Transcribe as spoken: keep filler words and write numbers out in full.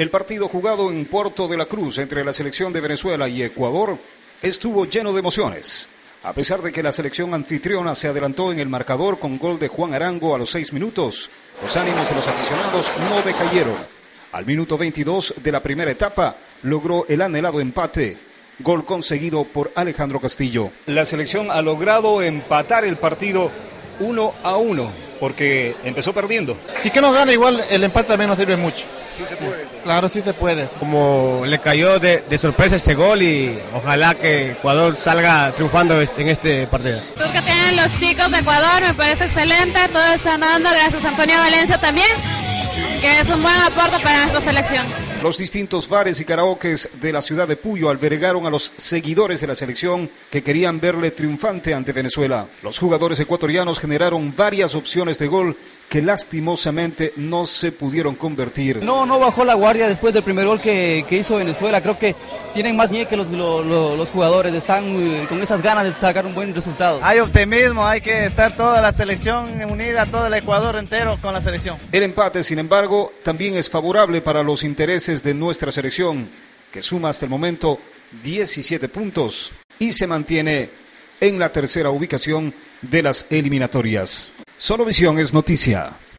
El partido jugado en Puerto de la Cruz entre la selección de Venezuela y Ecuador estuvo lleno de emociones. A pesar de que la selección anfitriona se adelantó en el marcador con gol de Juan Arango a los seis minutos, los ánimos de los aficionados no decayeron. Al minuto veintidós de la primera etapa logró el anhelado empate, gol conseguido por Alejandro Castillo. La selección ha logrado empatar el partido uno a uno, porque empezó perdiendo. Si que nos gana, igual el empate también nos sirve mucho. Sí se puede. Claro, sí se puede. Como le cayó de, de sorpresa ese gol y ojalá que Ecuador salga triunfando en este partido. Lo que tienen los chicos de Ecuador me parece excelente, todo están dando, gracias a Antonio Valencia también, que es un buen aporte para nuestra selección. Los distintos bares y karaokes de la ciudad de Puyo albergaron a los seguidores de la selección que querían verle triunfante ante Venezuela. Los jugadores ecuatorianos generaron varias opciones de gol que lastimosamente no se pudieron convertir. No, no bajó la guardia después del primer gol que, que hizo Venezuela. Creo que tienen más nieve que los, los, los jugadores, están con esas ganas de sacar un buen resultado. Hay optimismo, hay que estar toda la selección unida, todo el Ecuador entero con la selección. El empate, sin embargo, también es favorable para los intereses de nuestra selección, que suma hasta el momento diecisiete puntos y se mantiene en la tercera ubicación de las eliminatorias. Solovisión es noticia.